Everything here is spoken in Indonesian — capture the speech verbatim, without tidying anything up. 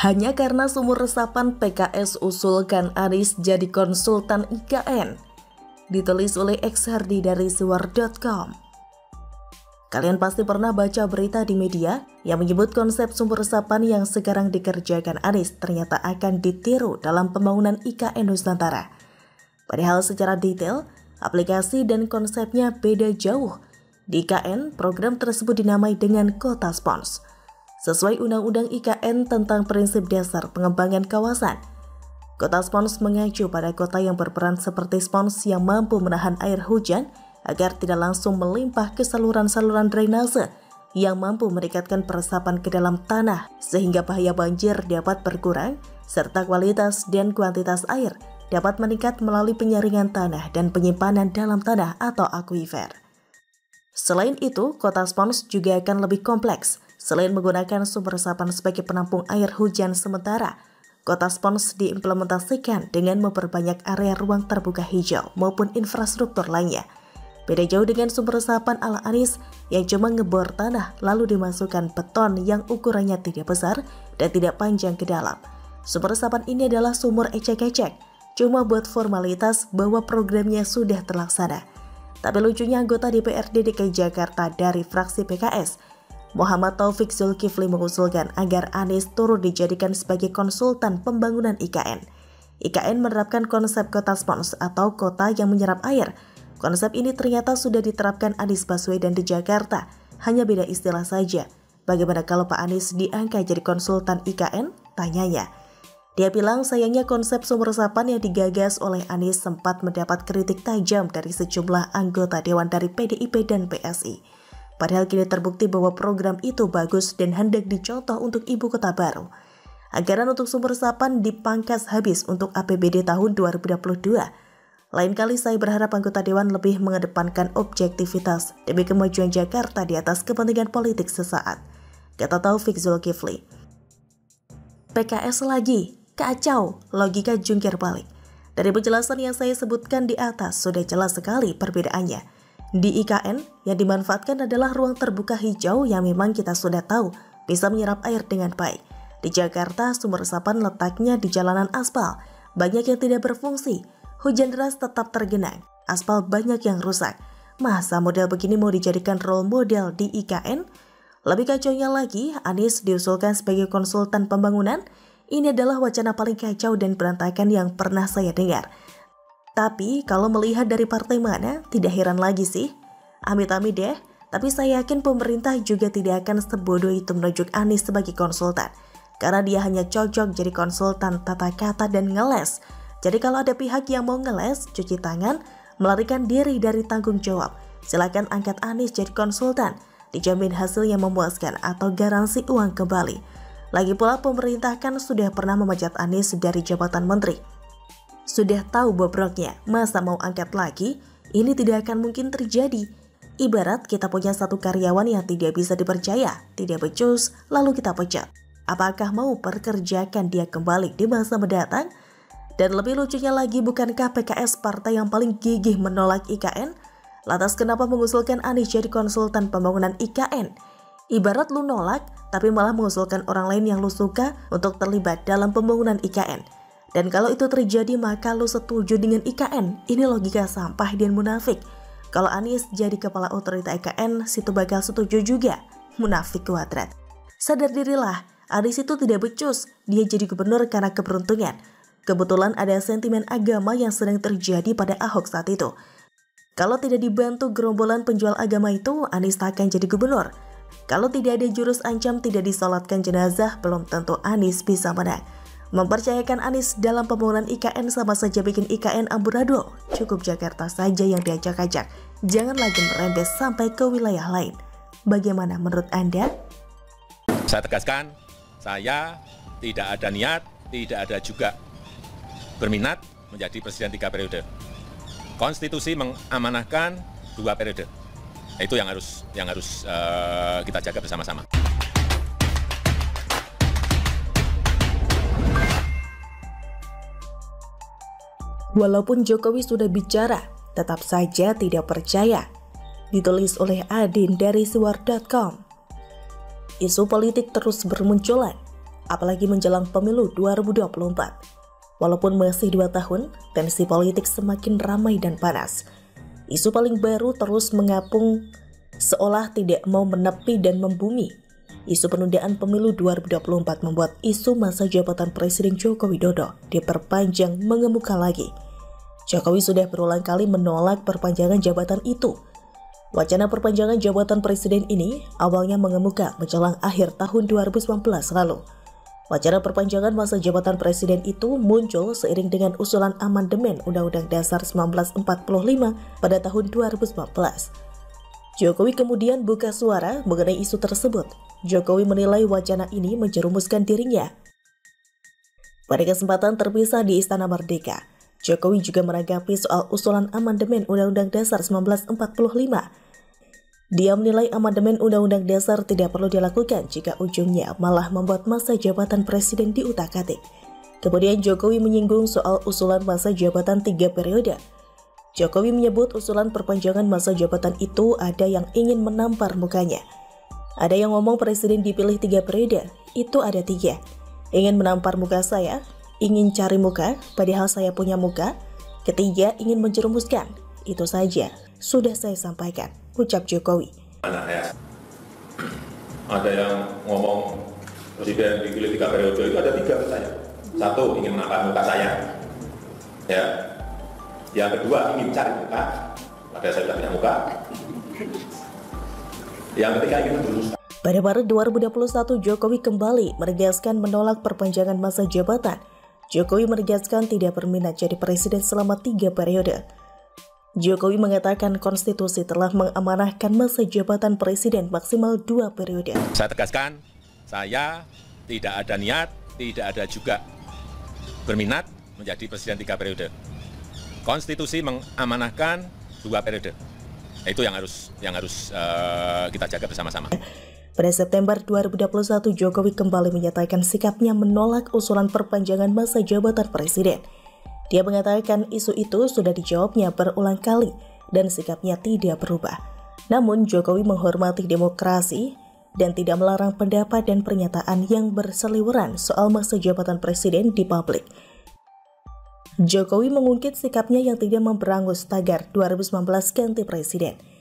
Hanya karena sumur resapan P K S usulkan Anies jadi konsultan I K N. Ditulis oleh X Hardi dari suar titik com. Kalian pasti pernah baca berita di media yang menyebut konsep sumur resapan yang sekarang dikerjakan Anies ternyata akan ditiru dalam pembangunan I K N Nusantara. Padahal secara detail, aplikasi dan konsepnya beda jauh. Di I K N, program tersebut dinamai dengan Kota Spons. Sesuai Undang-Undang I K N tentang prinsip dasar pengembangan kawasan, Kota Spons mengacu pada kota yang berperan seperti spons yang mampu menahan air hujan agar tidak langsung melimpah ke saluran-saluran drainase yang mampu meningkatkan peresapan ke dalam tanah sehingga bahaya banjir dapat berkurang serta kualitas dan kuantitas air dapat meningkat melalui penyaringan tanah dan penyimpanan dalam tanah atau akuifer. Selain itu, Kota Spons juga akan lebih kompleks. Selain menggunakan sumber resapan sebagai penampung air hujan sementara, Kota Spons diimplementasikan dengan memperbanyak area ruang terbuka hijau maupun infrastruktur lainnya. Beda jauh dengan sumber resapan ala Anies yang cuma ngebor tanah lalu dimasukkan beton yang ukurannya tidak besar dan tidak panjang ke dalam. Sumber resapan ini adalah sumur ecek-ecek, cuma buat formalitas bahwa programnya sudah terlaksana. Tapi lucunya anggota D P R D D K I Jakarta dari fraksi P K S, Muhammad Taufik Zulkifli mengusulkan agar Anies turut dijadikan sebagai konsultan pembangunan I K N. I K N menerapkan konsep Kota Spons atau kota yang menyerap air. Konsep ini ternyata sudah diterapkan Anies Baswedan di Jakarta, hanya beda istilah saja. Bagaimana kalau Pak Anies diangkat jadi konsultan I K N? Tanyanya. Dia bilang sayangnya konsep sumur resapan yang digagas oleh Anies sempat mendapat kritik tajam dari sejumlah anggota Dewan dari P D I P dan P S I. Padahal kini terbukti bahwa program itu bagus dan hendak dicontoh untuk ibu kota baru. Anggaran untuk sumur resapan dipangkas habis untuk A P B D tahun dua ribu dua puluh dua. Lain kali saya berharap anggota Dewan lebih mengedepankan objektivitas demi kemajuan Jakarta di atas kepentingan politik sesaat, kata Taufik Zulkifli. P K S lagi, kacau, logika jungkir balik. Dari penjelasan yang saya sebutkan di atas sudah jelas sekali perbedaannya. Di I K N, yang dimanfaatkan adalah ruang terbuka hijau yang memang kita sudah tahu bisa menyerap air dengan baik. Di Jakarta, sumur resapan letaknya di jalanan aspal, banyak yang tidak berfungsi. Hujan deras tetap tergenang, aspal banyak yang rusak. Masa model begini mau dijadikan role model di I K N? Lebih kacaunya lagi, Anies diusulkan sebagai konsultan pembangunan. Ini adalah wacana paling kacau dan berantakan yang pernah saya dengar. Tapi kalau melihat dari partai mana, tidak heran lagi sih. Amit-amit deh, tapi saya yakin pemerintah juga tidak akan sebodoh itu menunjuk Anies sebagai konsultan. Karena dia hanya cocok jadi konsultan tata kata dan ngeles. Jadi kalau ada pihak yang mau ngeles, cuci tangan, melarikan diri dari tanggung jawab, silakan angkat Anies jadi konsultan, dijamin hasil yang memuaskan atau garansi uang kembali. Lagi pula pemerintah kan sudah pernah memecat Anies dari jabatan menteri. Sudah tahu bobroknya, masa mau angkat lagi? Ini tidak akan mungkin terjadi. Ibarat kita punya satu karyawan yang tidak bisa dipercaya, tidak becus, lalu kita pecat. Apakah mau perkerjakan dia kembali di masa mendatang? Dan lebih lucunya lagi, bukankah P K S partai yang paling gigih menolak I K N? Lantas kenapa mengusulkan Anies jadi konsultan pembangunan I K N? Ibarat lu nolak, tapi malah mengusulkan orang lain yang lu suka untuk terlibat dalam pembangunan I K N. Dan kalau itu terjadi maka lu setuju dengan I K N. Ini logika sampah dan munafik. Kalau Anies jadi kepala otorita I K N, situ bakal setuju juga. Munafik kuadrat. Sadar dirilah, Anies itu tidak becus. Dia jadi gubernur karena keberuntungan. Kebetulan ada sentimen agama yang sedang terjadi pada Ahok saat itu. Kalau tidak dibantu gerombolan penjual agama itu, Anies tak akan jadi gubernur. Kalau tidak ada jurus ancam tidak disolatkan jenazah, belum tentu Anies bisa menang. Mempercayakan Anies dalam pembangunan I K N sama saja bikin I K N amburadul. Cukup Jakarta saja yang diajak-ajak. Jangan lagi merembes sampai ke wilayah lain. Bagaimana menurut Anda? Saya tegaskan, saya tidak ada niat, tidak ada juga berminat menjadi presiden tiga periode. Konstitusi mengamanahkan dua periode. Itu yang harus yang harus uh, kita jaga bersama-sama. Walaupun Jokowi sudah bicara, tetap saja tidak percaya. Ditulis oleh Adin dari suar titik com. Isu politik terus bermunculan. apalagi menjelang pemilu dua ribu dua puluh empat. Walaupun masih dua tahun, tensi politik semakin ramai dan panas. Isu paling baru terus mengapung seolah tidak mau menepi dan membumi. Isu penundaan pemilu dua ribu dua puluh empat membuat isu masa jabatan Presiden Joko Widodo diperpanjang mengemuka lagi. Jokowi sudah berulang kali menolak perpanjangan jabatan itu. Wacana perpanjangan jabatan presiden ini awalnya mengemuka menjelang akhir tahun dua ribu sembilan belas lalu. Wacana perpanjangan masa jabatan presiden itu muncul seiring dengan usulan amandemen Undang-Undang Dasar seribu sembilan ratus empat puluh lima pada tahun dua ribu sembilan belas. Jokowi kemudian buka suara mengenai isu tersebut. Jokowi menilai wacana ini menjerumuskan dirinya. Pada kesempatan terpisah di Istana Merdeka, Jokowi juga menanggapi soal usulan amandemen Undang-Undang Dasar seribu sembilan ratus empat puluh lima. Dia menilai amandemen Undang-Undang Dasar tidak perlu dilakukan jika ujungnya malah membuat masa jabatan presiden diutak-atik. Kemudian Jokowi menyinggung soal usulan masa jabatan tiga periode. Jokowi menyebut usulan perpanjangan masa jabatan itu ada yang ingin menampar mukanya. Ada yang ngomong presiden dipilih tiga periode, itu ada tiga. Ingin menampar muka saya, ingin cari muka, padahal saya punya muka. Ketiga, ingin menjerumuskan. Itu saja, sudah saya sampaikan, ucap Jokowi. Anak ya. Ada yang ngomong presiden dipilih tiga periode, itu ada tiga ke saya. Satu, ingin menampar muka saya. Ya. Yang kedua, ingin cari muka, padahal saya tidak punya muka. Yang ketiga, ingin menjerumuskan. Pada Maret dua ribu dua puluh satu, Jokowi kembali menegaskan menolak perpanjangan masa jabatan. Jokowi menegaskan tidak berminat jadi presiden selama tiga periode. Jokowi mengatakan konstitusi telah mengamanahkan masa jabatan presiden maksimal dua periode. Saya tegaskan, saya tidak ada niat, tidak ada juga berminat menjadi presiden tiga periode. Konstitusi mengamanahkan dua periode. Itu yang harus yang harus uh, kita jaga bersama-sama. Pada September dua ribu dua puluh satu, Jokowi kembali menyatakan sikapnya menolak usulan perpanjangan masa jabatan presiden. Dia mengatakan isu itu sudah dijawabnya berulang kali dan sikapnya tidak berubah. Namun Jokowi menghormati demokrasi dan tidak melarang pendapat dan pernyataan yang berseliweran soal masa jabatan presiden di publik. Jokowi mengungkit sikapnya yang tidak memberangus tagar dua ribu sembilan belas ganti presiden.